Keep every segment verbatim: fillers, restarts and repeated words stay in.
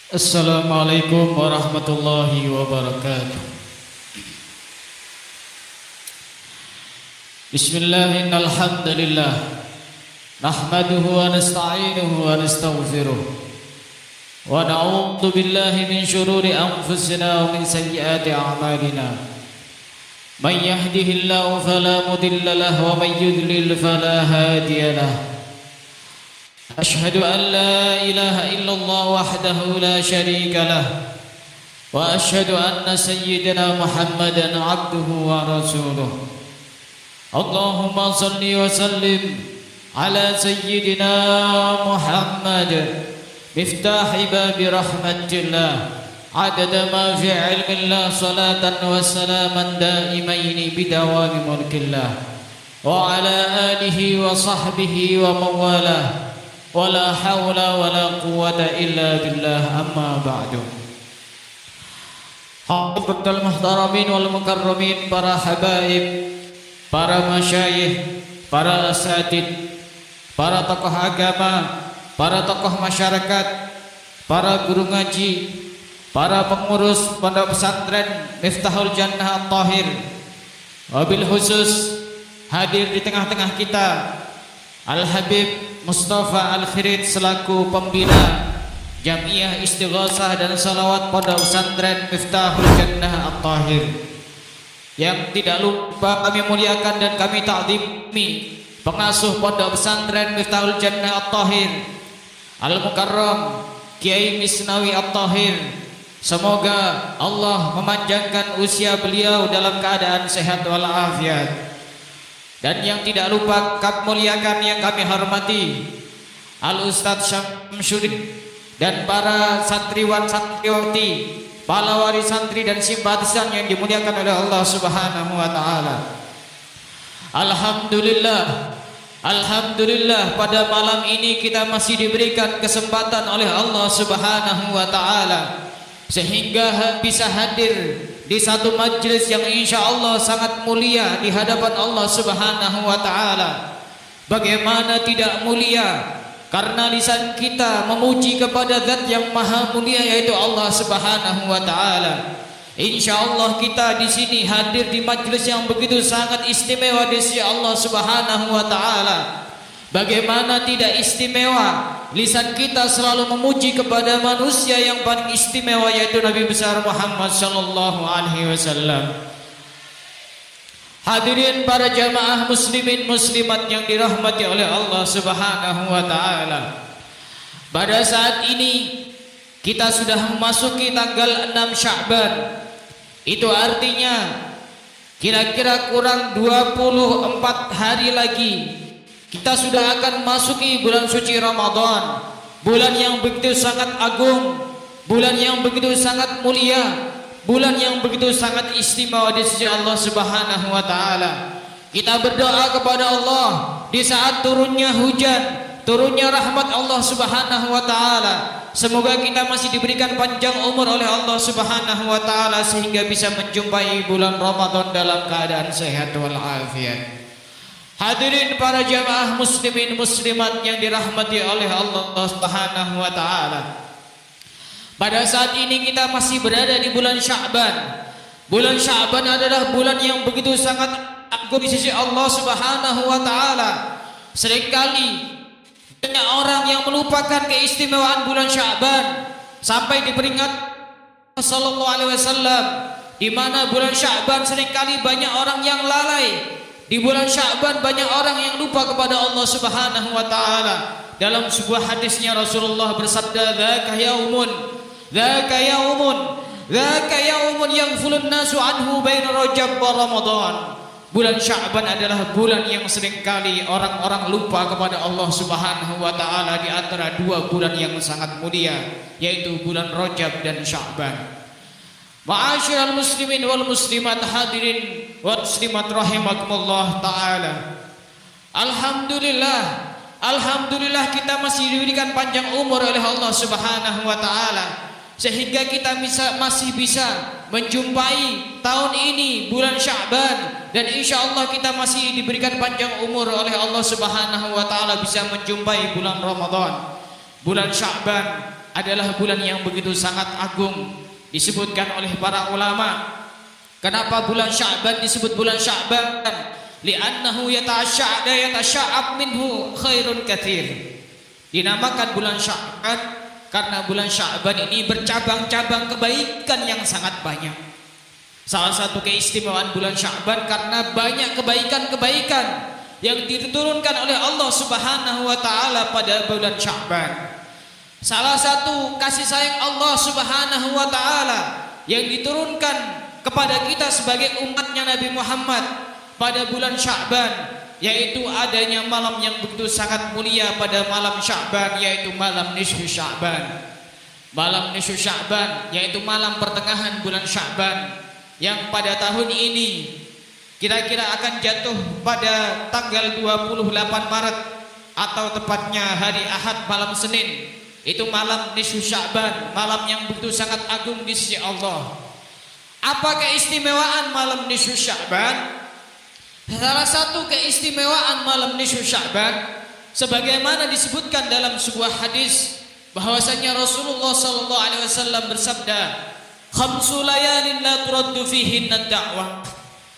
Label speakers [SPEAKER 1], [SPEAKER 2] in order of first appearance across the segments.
[SPEAKER 1] Assalamualaikum warahmatullahi wabarakatuh. Bismillah, innal hamdalillah nahmaduhu wa nasta'inuhu wa nastaghfiruh wa na'udzu billahi min shururi anfusina wa min sayyiati a'malina. Man yahdihillahu fala mudilla lahu wa man yudlil fala hadiya lahu. أشهد أن لا إله إلا الله وحده لا شريك له وأشهد أن سيدنا محمدا عبده ورسوله. اللهم صل وسلم على سيدنا محمد مفتاح باب رحمة الله عدد ما في علم الله صلاة وسلاما دائمين بدوام ملك الله وعلى آله وصحبه ومن والاه wala haula wala quwwata illa billah, amma ba'du. Hadratul muhtaramin wal mukarramin, para habaib, para masyayikh, para asatid, para tokoh agama, para tokoh masyarakat, para guru ngaji, para pengurus pondok pesantren Miftahul Jannah At-Tahir, wabil khusus hadir di tengah-tengah kita Al-Habib Mustafa Al-Khirid selaku pembina Jamiah Istighosah dan Salawat Pondok Pesantren Miftahul Jannah At-Tahir, yang tidak lupa kami muliakan dan kami ta'zimi pengasuh Pondok Pesantren Miftahul Jannah At-Tahir Al-Mukarram Kiai Misnawi At-Tahir. Semoga Allah memanjangkan usia beliau dalam keadaan sehat walafiat. Dan yang tidak lupa kami muliakan, yang kami hormati Al-Ustadz Syamsuddin dan para santriwan santriwati, para wali santri dan simpatisan yang dimuliakan oleh Allah Subhanahu wa taala. Alhamdulillah, alhamdulillah, pada malam ini kita masih diberikan kesempatan oleh Allah Subhanahu wa taala sehingga bisa hadir di satu majlis yang insya Allah sangat mulia di hadapan Allah Subhanahu wa ta'ala. Bagaimana tidak mulia? Karena lisan kita memuji kepada zat yang maha mulia, yaitu Allah Subhanahu wa ta'ala. Insya Allah kita di sini hadir di majlis yang begitu sangat istimewa di sisi Allah Subhanahu wa ta'ala. Bagaimana tidak istimewa? Lisan kita selalu memuji kepada manusia yang paling istimewa, yaitu Nabi besar Muhammad sallallahu alaihi wasallam. Hadirin para jamaah muslimin muslimat yang dirahmati oleh Allah Subhanahu wa taala. Pada saat ini kita sudah memasuki tanggal enam Sya'ban. Itu artinya kira-kira kurang dua puluh empat hari lagi kita sudah akan masuki bulan suci Ramadan, bulan yang begitu sangat agung, bulan yang begitu sangat mulia, bulan yang begitu sangat istimewa di sisi Allah Subhanahu wa taala. Kita berdoa kepada Allah di saat turunnya hujan, turunnya rahmat Allah Subhanahu wa taala. Semoga kita masih diberikan panjang umur oleh Allah Subhanahu wa taala sehingga bisa menjumpai bulan Ramadan dalam keadaan sehat walafiat. Hadirin para jamaah muslimin muslimat yang dirahmati oleh Allah Subhanahu wa taala. Pada saat ini kita masih berada di bulan Sya'ban. Bulan Sya'ban adalah bulan yang begitu sangat agung di sisi Allah Subhanahu wa taala. Seringkali banyak orang yang melupakan keistimewaan bulan Sya'ban sampai diperingat sallallahu alaihi wasallam, di mana bulan Sya'ban seringkali banyak orang yang lalai. Di bulan Sya'ban banyak orang yang lupa kepada Allah Subhanahu wa taala. Dalam sebuah hadisnya Rasulullah bersabda, "Dzaka yaumun, dzaka yaumun, dzaka yaumun yaghfulun nasu anhu baina Rajab wa Ramadan." Bulan Sya'ban adalah bulan yang seringkali orang-orang lupa kepada Allah Subhanahu wa taala di antara dua bulan yang sangat mulia, yaitu bulan Rajab dan Sya'ban. Ma'asyiral muslimin wal muslimat, hadirin wal muslimat rahimakumullah taala. Alhamdulillah, alhamdulillah kita masih diberikan panjang umur oleh Allah Subhanahu wa taala sehingga kita bisa masih bisa menjumpai tahun ini bulan Sya'ban, dan insyaallah kita masih diberikan panjang umur oleh Allah Subhanahu wa taala bisa menjumpai bulan Ramadan. Bulan Sya'ban adalah bulan yang begitu sangat agung. Disebutkan oleh para ulama, kenapa bulan Sya'ban disebut bulan Sya'ban? Li'annahu yata'asya'da yatasya'ab minhu khairun katsir. Dinamakan bulan Sya'ban karena bulan Sya'ban ini bercabang-cabang kebaikan yang sangat banyak. Salah satu keistimewaan bulan Sya'ban karena banyak kebaikan-kebaikan yang diturunkan oleh Allah Subhanahu wa taala pada bulan Sya'ban. Salah satu kasih sayang Allah Subhanahu wa taala yang diturunkan kepada kita sebagai umatnya Nabi Muhammad pada bulan Sya'ban, yaitu adanya malam yang begitu sangat mulia pada malam Sya'ban, yaitu malam nisfu Sya'ban. Malam nisfu Sya'ban yaitu malam pertengahan bulan Sya'ban yang pada tahun ini kira-kira akan jatuh pada tanggal dua puluh delapan Maret atau tepatnya hari Ahad malam Senin. Itu malam nisfu Sya'ban, malam yang begitu sangat agung di sisi Allah. Apa keistimewaan malam nisfu Sya'ban? Salah satu keistimewaan malam nisfu Sya'ban, sebagaimana disebutkan dalam sebuah hadis, bahwasanya Rasulullah sallallahu alaihi wasallam bersabda, "Khamsu layalin la turaddu fihinna da'wah."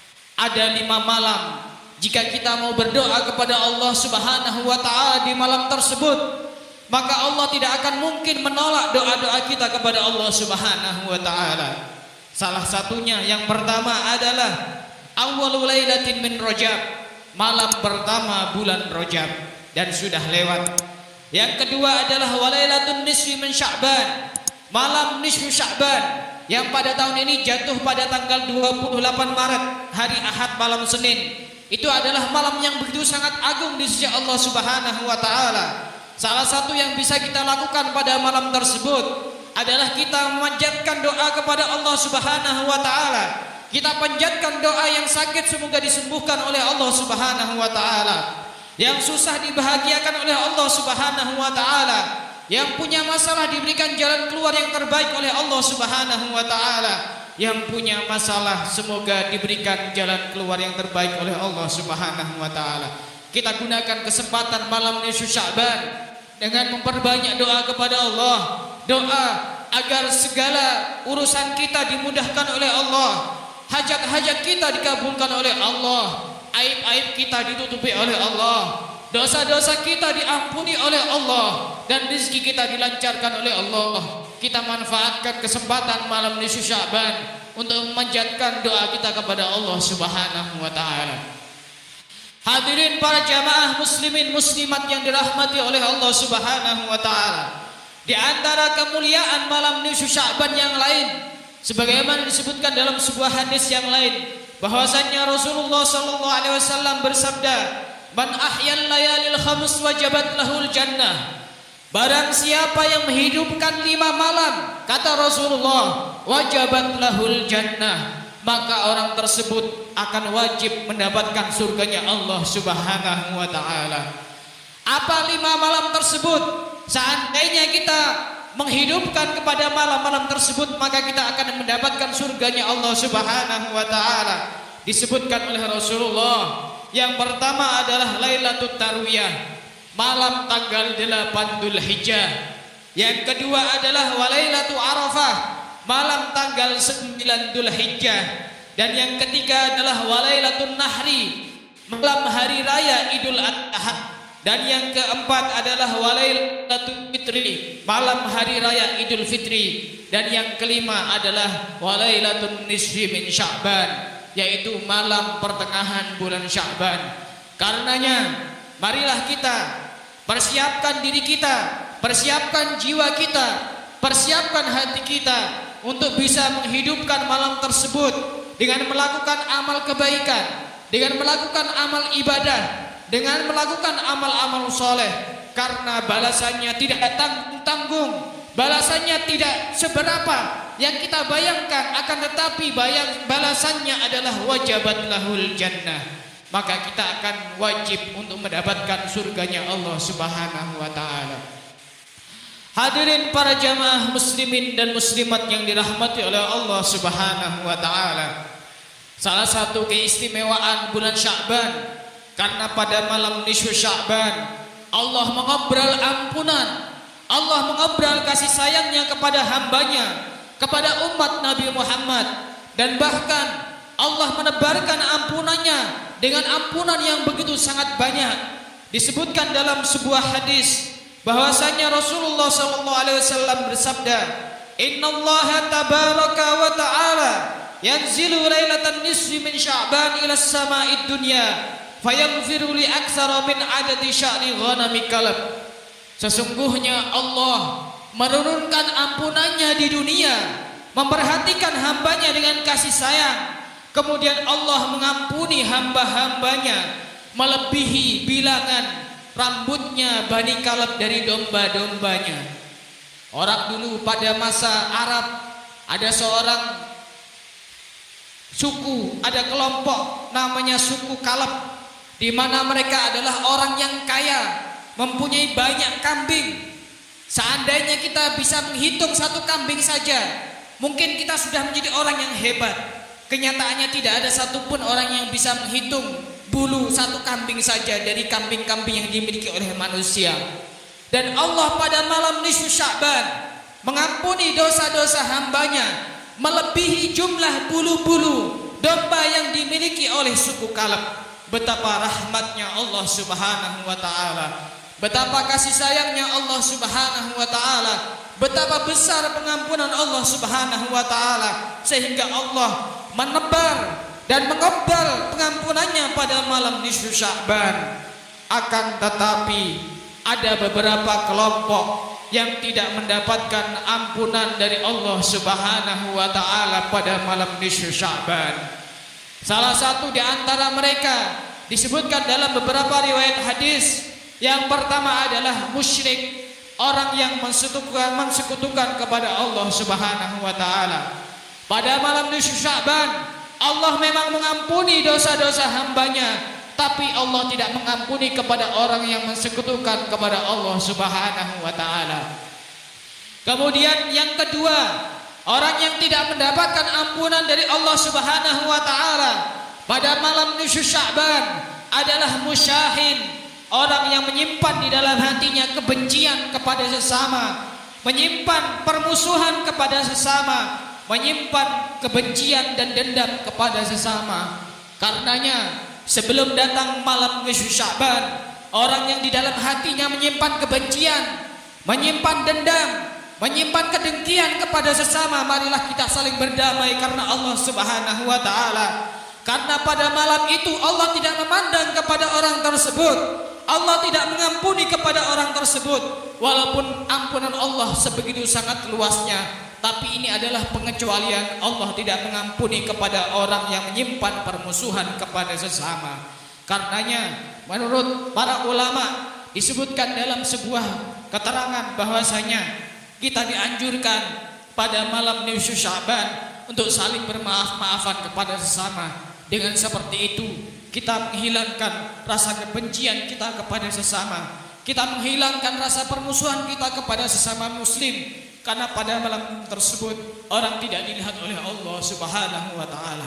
[SPEAKER 1] Ada lima malam, jika kita mau berdoa kepada Allah Subhanahu wa taala di malam tersebut, maka Allah tidak akan mungkin menolak doa-doa kita kepada Allah Subhanahu wa taala. Salah satunya yang pertama adalah awwalul lailatin min Rajab, malam pertama bulan Rajab dan sudah lewat. Yang kedua adalah walailatun nisfi min Sya'ban, malam nisfu Sya'ban yang pada tahun ini jatuh pada tanggal dua puluh delapan Maret, hari Ahad malam Senin. Itu adalah malam yang begitu sangat agung di sisi Allah Subhanahu wa taala. Salah satu yang bisa kita lakukan pada malam tersebut adalah kita memanjatkan doa kepada Allah Subhanahu wa taala. Kita panjatkan doa yang sakit semoga disembuhkan oleh Allah Subhanahu wa taala. Yang susah dibahagiakan oleh Allah Subhanahu wa taala. Yang punya masalah diberikan jalan keluar yang terbaik oleh Allah Subhanahu wa taala. Yang punya masalah semoga diberikan jalan keluar yang terbaik oleh Allah Subhanahu wa taala. Kita gunakan kesempatan malam nisfu Sya'ban dengan memperbanyak doa kepada Allah, doa agar segala urusan kita dimudahkan oleh Allah, hajat-hajat kita dikabulkan oleh Allah, aib-aib kita ditutupi oleh Allah, dosa-dosa kita diampuni oleh Allah, dan rezeki kita dilancarkan oleh Allah. Kita manfaatkan kesempatan malam nisfu Sya'ban untuk memanjatkan doa kita kepada Allah Subhanahu wa taala. Hadirin para jamaah muslimin muslimat yang dirahmati oleh Allah Subhanahu wa taala. Di antara kemuliaan malam nisfu Sya'ban yang lain, sebagaimana disebutkan dalam sebuah hadis yang lain, bahwasanya Rasulullah sallallahu alaihi wasallam bersabda, "Man ahyal layalil khams wajabat lahul jannah." Barang siapa yang menghidupkan lima malam, kata Rasulullah, wajabat lahul jannah, maka orang tersebut akan wajib mendapatkan surganya Allah Subhanahu wa taala. Apa lima malam tersebut? Seandainya kita menghidupkan kepada malam-malam tersebut, maka kita akan mendapatkan surganya Allah Subhanahu wa taala. Disebutkan oleh Rasulullah, yang pertama adalah Lailatul Tarwiyah, malam tanggal delapan Dzulhijjah. Yang kedua adalah Walailatul Arafah, malam tanggal sembilan Dzulhijjah. Dan yang ketiga adalah Walailatul Nahri, malam hari raya Idul Adha. Dan yang keempat adalah Walailatul Fitri, malam hari raya Idul Fitri. Dan yang kelima adalah Walailatul Nisfi min Sya'ban, yaitu malam pertengahan bulan Sya'ban. Karenanya marilah kita persiapkan diri kita, persiapkan jiwa kita, persiapkan hati kita untuk bisa menghidupkan malam tersebut dengan melakukan amal kebaikan, dengan melakukan amal ibadah, dengan melakukan amal-amal soleh. Karena balasannya tidak tanggung-tanggung, balasannya tidak seberapa yang kita bayangkan, akan tetapi bayang balasannya adalah wajabat lahul jannah. Maka kita akan wajib untuk mendapatkan surganya Allah Subhanahu wa taala. Hadirin para jamaah muslimin dan muslimat yang dirahmati oleh Allah Subhanahu wa taala. Salah satu keistimewaan bulan Sya'ban, karena pada malam nisfu Sya'ban Allah mengobrol ampunan Allah mengobral kasih sayangnya kepada hambanya, kepada umat Nabi Muhammad, dan bahkan Allah menebarkan ampunannya dengan ampunan yang begitu sangat banyak. Disebutkan dalam sebuah hadis bahwasanya Rasulullah sallallahu alaihi wasallam bersabda, "Innallaha tabaraka wa ta'ala yanzilu lailatan nisfi min Sya'ban ila as-sama'id dunya fayaghfiru li aktsara min adadi sya'ri ghanami kalb." Sesungguhnya Allah menurunkan ampunannya di dunia, memperhatikan hambanya dengan kasih sayang. Kemudian Allah mengampuni hamba-hambanya melebihi bilangan rambutnya Bani Kalb dari domba-dombanya. Orang dulu pada masa Arab ada seorang suku, ada kelompok namanya suku Kalb, di mana mereka adalah orang yang kaya, mempunyai banyak kambing. Seandainya kita bisa menghitung satu kambing saja, mungkin kita sudah menjadi orang yang hebat. Kenyataannya tidak ada satupun orang yang bisa menghitung bulu satu kambing saja dari kambing-kambing yang dimiliki oleh manusia. Dan Allah pada malam nisfu Sya'ban mengampuni dosa-dosa hambanya melebihi jumlah bulu-bulu domba yang dimiliki oleh suku Kalb. Betapa rahmatnya Allah subhanahu wa ta'ala, betapa kasih sayangnya Allah subhanahu wa ta'ala, betapa besar pengampunan Allah subhanahu wa ta'ala, sehingga Allah menebar dan mengobral pengampunannya pada malam nisfu Sya'ban. Akan tetapi ada beberapa kelompok yang tidak mendapatkan ampunan dari Allah subhanahu wa ta'ala pada malam nisfu Sya'ban. Salah satu di antara mereka disebutkan dalam beberapa riwayat hadis. Yang pertama adalah musyrik, orang yang mensekutukan, mensekutukan kepada Allah subhanahu wa ta'ala. Pada malam nisfu Sya'ban Allah memang mengampuni dosa-dosa hambanya, tapi Allah tidak mengampuni kepada orang yang mensekutukan kepada Allah subhanahu wa ta'ala. Kemudian yang kedua, orang yang tidak mendapatkan ampunan dari Allah subhanahu wa ta'ala pada malam nisfu Sya'ban adalah musyahin, orang yang menyimpan di dalam hatinya kebencian kepada sesama, menyimpan permusuhan kepada sesama, menyimpan kebencian dan dendam kepada sesama. Karenanya sebelum datang malam nisfu Sya'ban, orang yang di dalam hatinya menyimpan kebencian, menyimpan dendam, menyimpan kedengkian kepada sesama, marilah kita saling berdamai karena Allah subhanahu wa ta'ala. Karena pada malam itu Allah tidak memandang kepada orang tersebut, Allah tidak mengampuni kepada orang tersebut. Walaupun ampunan Allah sebegitu sangat luasnya, tapi ini adalah pengecualian. Allah tidak mengampuni kepada orang yang menyimpan permusuhan kepada sesama. Karenanya menurut para ulama disebutkan dalam sebuah keterangan bahwasanya kita dianjurkan pada malam nisfu Sya'ban untuk saling bermaaf-maafan kepada sesama. Dengan seperti itu kita menghilangkan rasa kebencian kita kepada sesama, kita menghilangkan rasa permusuhan kita kepada sesama muslim. Karena pada malam tersebut orang tidak dilihat oleh Allah subhanahu wa ta'ala.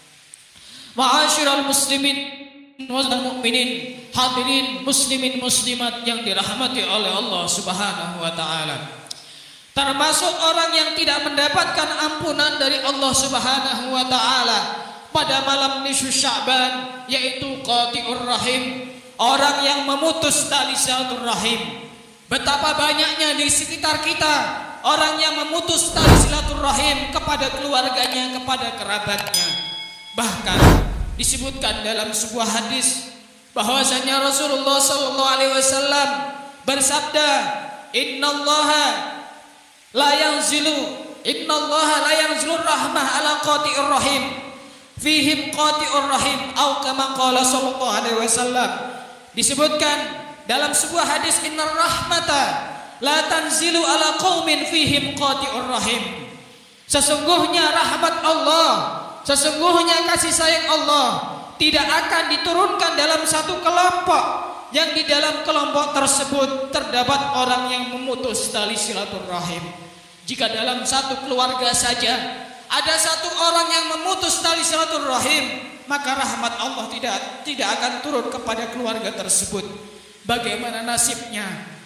[SPEAKER 1] Ma'asyiral muslimin wal mu'minin, hadirin muslimin muslimat yang dirahmati oleh Allah subhanahu wa ta'ala, termasuk orang yang tidak mendapatkan ampunan dari Allah subhanahu wa ta'ala pada malam nisfu Sya'ban, yaitu qati'ur rahim, orang yang memutus tali silaturahim. Betapa banyaknya di sekitar kita orang yang memutus tali silaturahim kepada keluarganya, kepada kerabatnya. Bahkan disebutkan dalam sebuah hadis bahwasanya Rasulullah sallallahu alaihi wasallam bersabda, "Innallaha la yanzilu innallaha la yanzilu rahmah ala qati'ir rahim fihim qati'ur rahim," atau kama qala sallallahu alaihi wasallam. Disebutkan dalam sebuah hadis, "Innar rahmata la tanzilu ala qaumin fihim qati'ur rahim." Sesungguhnya rahmat Allah, sesungguhnya kasih sayang Allah tidak akan diturunkan dalam satu kelompok yang di dalam kelompok tersebut terdapat orang yang memutus tali silaturahim. Jika dalam satu keluarga saja ada satu orang yang memutus tali silaturahim, maka rahmat Allah tidak tidak akan turun kepada keluarga tersebut. Bagaimana nasibnya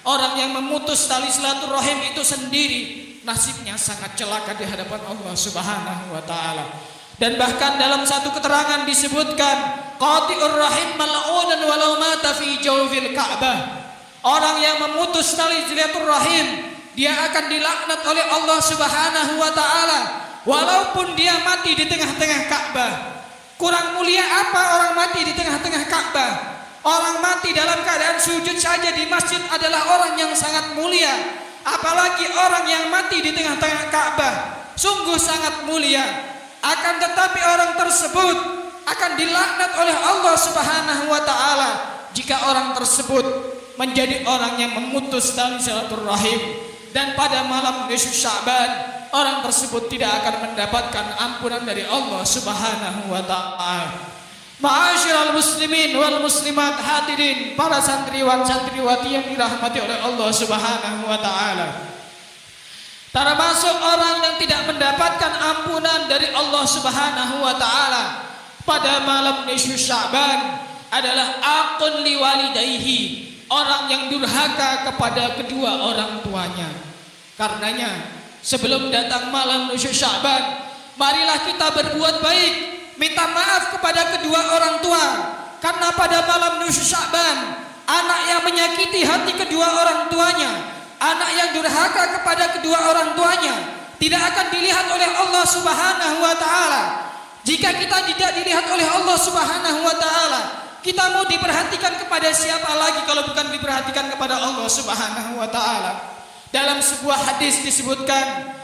[SPEAKER 1] orang yang memutus tali silaturahim itu sendiri nasibnya sangat celaka di hadapan Allah Subhanahu wa taala. Dan bahkan dalam satu keterangan disebutkan qati'ur rahim mal'unan walau mata fi jawfil Ka'bah. Orang yang memutus tali silaturahim dia akan dilaknat oleh Allah Subhanahu wa taala walaupun dia mati di tengah-tengah Ka'bah. Kurang mulia apa orang mati di tengah-tengah Ka'bah? Orang mati dalam keadaan sujud saja di masjid adalah orang yang sangat mulia, apalagi orang yang mati di tengah-tengah Ka'bah sungguh sangat mulia. Akan tetapi orang tersebut akan dilaknat oleh Allah Subhanahu wa taala jika orang tersebut menjadi orang yang memutus tali silaturahim. Dan pada malam nisfu Sya'ban orang tersebut tidak akan mendapatkan ampunan dari Allah Subhanahu wa taala. Ma'asyiral muslimin wal muslimat, hadirin para santriwan santriwati yang dirahmati oleh Allah Subhanahu wa taala. Termasuk orang yang tidak mendapatkan ampunan dari Allah Subhanahu wa taala pada malam nisfu Sya'ban adalah aqun liwalidayhi, orang yang durhaka kepada kedua orang tuanya. Karenanya sebelum datang malam nisfu Sya'ban, marilah kita berbuat baik, minta maaf kepada kedua orang tua. Karena pada malam nisfu Sya'ban, anak yang menyakiti hati kedua orang tuanya, anak yang durhaka kepada kedua orang tuanya tidak akan dilihat oleh Allah Subhanahu wa taala. Jika kita tidak dilihat oleh Allah Subhanahu wa taala, kita mau diperhatikan kepada siapa lagi kalau bukan diperhatikan kepada Allah Subhanahu wa taala. Dalam sebuah hadis disebutkan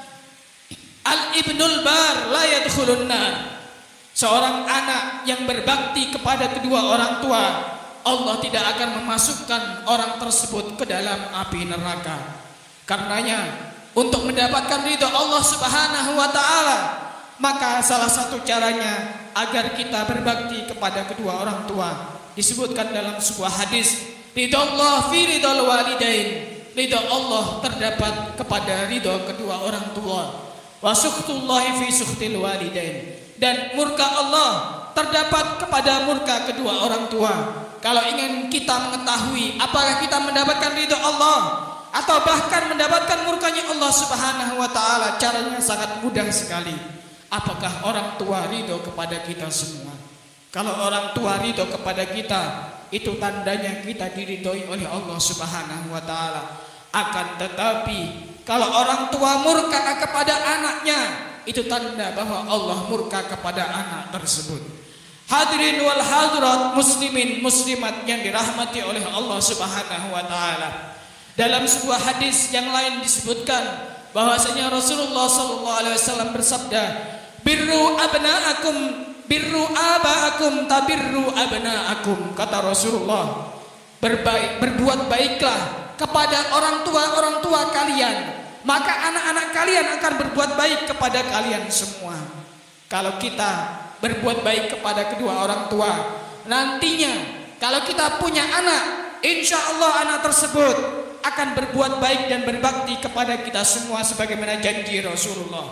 [SPEAKER 1] al-ibnul bar la yadkhulun nar. Seorang anak yang berbakti kepada kedua orang tua, Allah tidak akan memasukkan orang tersebut ke dalam api neraka. Karenanya untuk mendapatkan ridha Allah Subhanahu wa taala, maka salah satu caranya agar kita berbakti kepada kedua orang tua disebutkan dalam sebuah hadis, ridha Allah fi ridhal walidain. Ridha Allah terdapat kepada ridha kedua orang tua. Wa sukhtullahi fi sukhtil walidain. Dan murka Allah terdapat kepada murka kedua orang tua. Kalau ingin kita mengetahui apakah kita mendapatkan ridha Allah atau bahkan mendapatkan murkanya Allah Subhanahu wa taala, caranya sangat mudah sekali. Apakah orang tua ridha kepada kita semua? Kalau orang tua ridha kepada kita, itu tandanya kita diridhoi oleh Allah Subhanahu wa taala. Akan tetapi kalau orang tua murka kepada anaknya, itu tanda bahwa Allah murka kepada anak tersebut. Hadirin wal hadirat, muslimin muslimat yang dirahmati oleh Allah Subhanahu wa taala. Dalam sebuah hadis yang lain disebutkan bahwasanya Rasulullah sallallahu alaihi wasallam bersabda, "Birru abnaakum birru abaakum tabirru abnaakum." Kata Rasulullah, berbaik berbuat baiklah kepada orang tua-orang tua kalian, maka anak-anak kalian akan berbuat baik kepada kalian semua. Kalau kita berbuat baik kepada kedua orang tua, nantinya kalau kita punya anak, insya Allah anak tersebut akan berbuat baik dan berbakti kepada kita semua sebagaimana janji Rasulullah.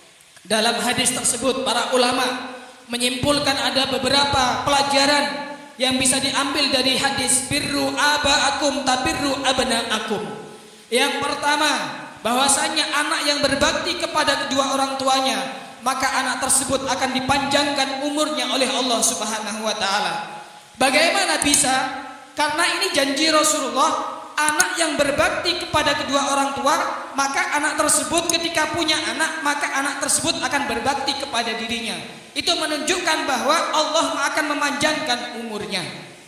[SPEAKER 1] Dalam hadis tersebut para ulama menyimpulkan ada beberapa pelajaran yang bisa diambil dari hadis birru abaakum tabirru abnaakum. Yang pertama, bahwasanya anak yang berbakti kepada kedua orang tuanya, maka anak tersebut akan dipanjangkan umurnya oleh Allah Subhanahu wa taala. Bagaimana bisa? Karena ini janji Rasulullah, anak yang berbakti kepada kedua orang tua, maka anak tersebut ketika punya anak, maka anak tersebut akan berbakti kepada dirinya. Itu menunjukkan bahwa Allah akan memanjangkan umurnya.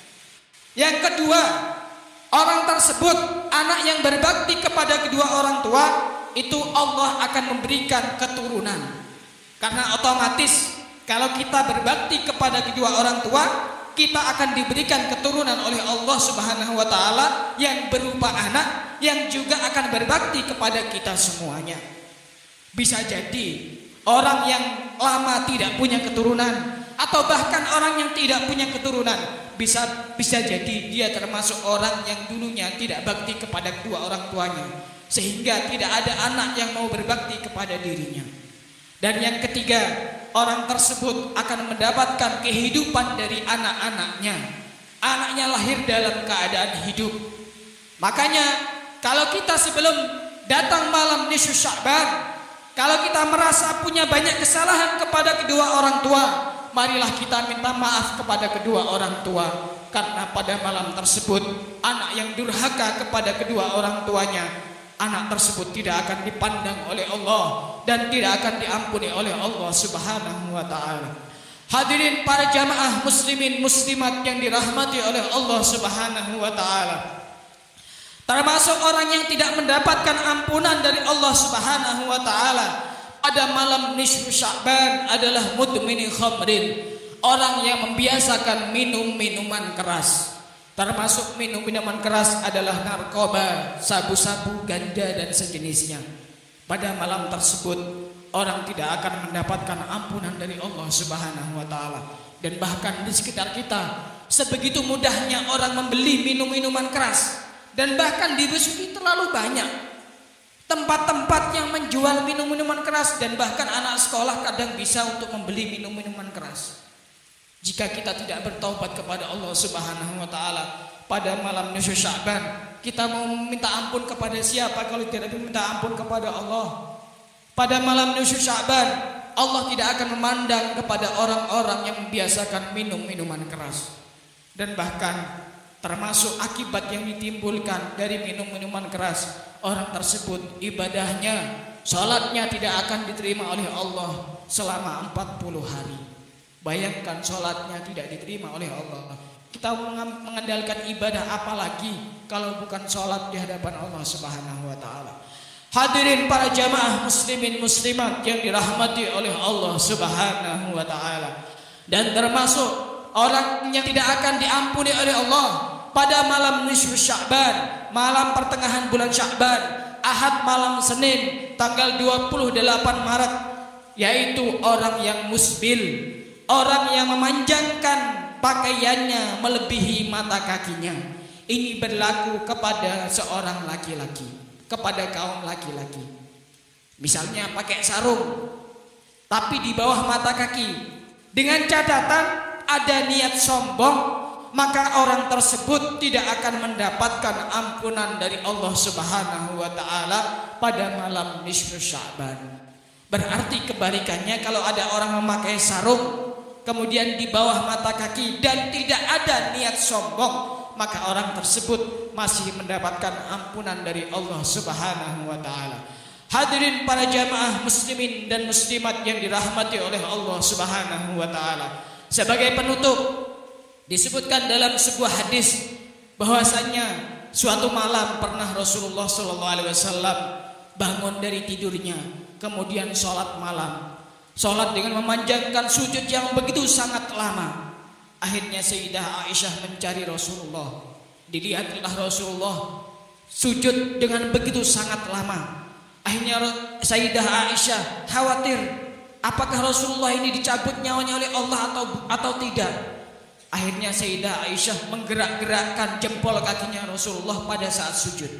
[SPEAKER 1] Yang kedua, orang tersebut, anak yang berbakti kepada kedua orang tua, itu Allah akan memberikan keturunan. Karena otomatis kalau kita berbakti kepada kedua orang tua, kita akan diberikan keturunan oleh Allah Subhanahu wa taala yang berupa anak yang juga akan berbakti kepada kita semuanya. Bisa jadi orang yang lama tidak punya keturunan, atau bahkan orang yang tidak punya keturunan, bisa bisa jadi dia termasuk orang yang dulunya tidak bakti kepada kedua orang tuanya, sehingga tidak ada anak yang mau berbakti kepada dirinya. Dan yang ketiga, orang tersebut akan mendapatkan kehidupan dari anak-anaknya. Anaknya lahir dalam keadaan hidup. Makanya
[SPEAKER 2] kalau kita sebelum datang malam nisfu Sya'ban, kalau kita merasa punya banyak kesalahan kepada kedua orang tua, marilah kita minta maaf kepada kedua orang tua. Karena pada malam tersebut anak yang durhaka kepada kedua orang tuanya, anak tersebut tidak akan dipandang oleh Allah dan tidak akan diampuni oleh Allah Subhanahu wa taala. Hadirin para jamaah muslimin muslimat yang dirahmati oleh Allah Subhanahu wa taala. Termasuk orang yang tidak mendapatkan ampunan dari Allah Subhanahu wa taala pada malam nisfu Sya'ban adalah mudmini khamrin, orang yang membiasakan minum minuman keras. Termasuk minum minuman keras adalah narkoba, sabu-sabu, ganja dan sejenisnya. Pada malam tersebut orang tidak akan mendapatkan ampunan dari Allah Subhanahu wa taala. Dan bahkan di sekitar kita sebegitu mudahnya orang membeli minum minuman keras. Dan bahkan di Besuki terlalu banyak tempat-tempat yang menjual minum-minuman keras, dan bahkan anak sekolah kadang bisa untuk membeli minum-minuman keras. Jika kita tidak bertaubat kepada Allah Subhanahu wa taala pada malam nisfu Sya'ban, kita mau minta ampun kepada siapa kalau tidak minta ampun kepada Allah? Pada malam nisfu Sya'ban, Allah tidak akan memandang kepada orang-orang yang membiasakan minum minuman keras. Dan bahkan termasuk akibat yang ditimbulkan dari minum minuman keras, orang tersebut ibadahnya, sholatnya tidak akan diterima oleh Allah selama empat puluh hari. Bayangkan sholatnya tidak diterima oleh Allah. Kita mengandalkan ibadah apalagi kalau bukan sholat di hadapan Allah Subhanahu wa taala. Hadirin para jamaah muslimin muslimat yang dirahmati oleh Allah Subhanahu wa taala. Dan termasuk orang yang tidak akan diampuni oleh Allah pada malam nisfu Sya'ban, malam pertengahan bulan Sya'ban, Ahad malam Senin tanggal dua puluh delapan Maret, yaitu orang yang musbil, orang yang memanjangkan pakaiannya melebihi mata kakinya. Ini berlaku kepada seorang laki-laki, kepada kaum laki-laki. Misalnya pakai sarung tapi di bawah mata kaki, dengan catatan ada niat sombong, maka orang tersebut tidak akan mendapatkan ampunan dari Allah Subhanahu wa taala pada malam nisfu Sya'ban. Berarti kebalikannya, kalau ada orang memakai sarung kemudian di bawah mata kaki dan tidak ada niat sombong, maka orang tersebut masih mendapatkan ampunan dari Allah Subhanahu wa taala. Hadirin para jamaah muslimin dan muslimat yang dirahmati oleh Allah Subhanahu wa taala. Sebagai penutup, disebutkan dalam sebuah hadis bahwasanya suatu malam pernah Rasulullah shallallahu alaihi wasallam bangun dari tidurnya, kemudian sholat malam, sholat dengan memanjangkan sujud yang begitu sangat lama. Akhirnya Sayyidah Aisyah mencari Rasulullah. Dilihatlah Rasulullah sujud dengan begitu sangat lama. Akhirnya Sayyidah Aisyah khawatir, apakah Rasulullah ini dicabut nyawanya oleh Allah atau atau tidak. Akhirnya Sayyidah Aisyah menggerak-gerakkan jempol kakinya Rasulullah pada saat sujud.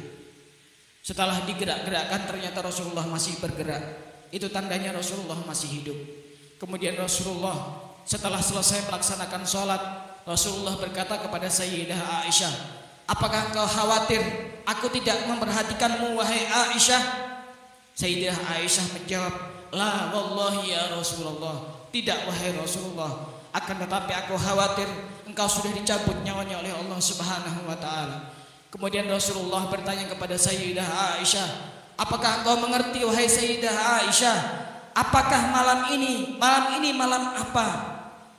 [SPEAKER 2] Setelah digerak-gerakkan ternyata Rasulullah masih bergerak. Itu tandanya Rasulullah masih hidup. Kemudian Rasulullah setelah selesai melaksanakan sholat, Rasulullah berkata kepada Sayyidah Aisyah, apakah engkau khawatir aku tidak memperhatikanmu wahai Aisyah? Sayyidah Aisyah menjawab, la wallahi ya Rasulullah, tidak wahai Rasulullah, akan tetapi aku khawatir engkau sudah dicabut nyawanya oleh Allah Subhanahu wa taala. Kemudian Rasulullah bertanya kepada Sayyidah Aisyah, apakah engkau mengerti wahai Sayyidah Aisyah, apakah malam ini malam ini malam apa?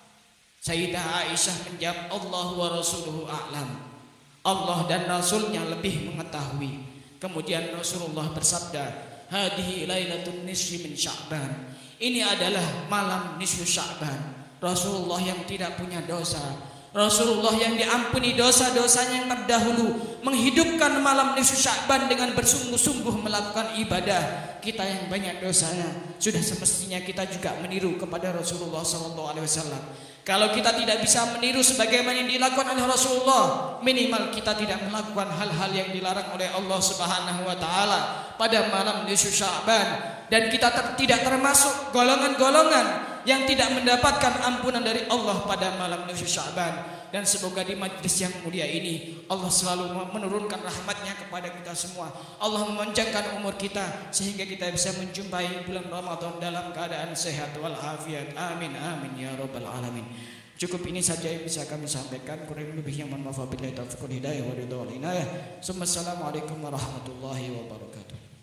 [SPEAKER 2] Sayyidah Aisyah menjawab, Allah wa rasuluhu a'lam, Allah dan Rasulnya lebih mengetahui. Kemudian Rasulullah bersabda, hadihi lailatun nisfi min Sya'ban, ini adalah malam nisfu Sya'ban. Rasulullah yang tidak punya dosa, Rasulullah yang diampuni dosa-dosanya yang terdahulu, menghidupkan malam nisfu Sya'ban dengan bersungguh-sungguh melakukan ibadah. Kita yang banyak dosanya, sudah semestinya kita juga meniru kepada Rasulullah shallallahu alaihi wasallam. Kalau kita tidak bisa meniru sebagaimana yang dilakukan oleh Rasulullah, minimal kita tidak melakukan hal-hal yang dilarang oleh Allah Subhanahu wa taala pada malam nisfu Sya'ban. Dan kita ter tidak termasuk golongan-golongan yang tidak mendapatkan ampunan dari Allah pada malam nisfu Sya'ban. dan semoga di majlis yang mulia ini Allah selalu menurunkan rahmatnya kepada kita semua. Allah memanjangkan umur kita sehingga kita bisa menjumpai bulan Ramadan dalam keadaan sehat walafiat. Amin amin ya rabbal alamin. Cukup ini saja yang bisa kami sampaikan. Kurang lebih yang mohon maaf. Wabillahi taufiq wal hidayah wa ridha wal inayah. Assalamualaikum warahmatullahi wabarakatuh.